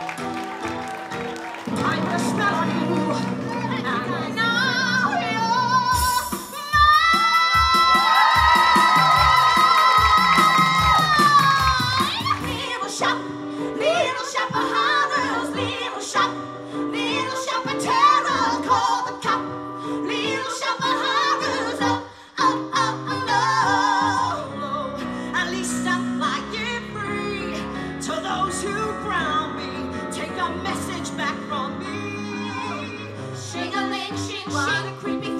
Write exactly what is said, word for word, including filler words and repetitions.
I can smell you, and I know you're mine. Little shop, little shop of horrors, little shop, little shop of terror, call the cop. Little shop of horrors, oh, oh, oh, oh, no. At least I like it free. To those who ground me, take a message back from me. Shing-a-ling, shing, shing, a creepy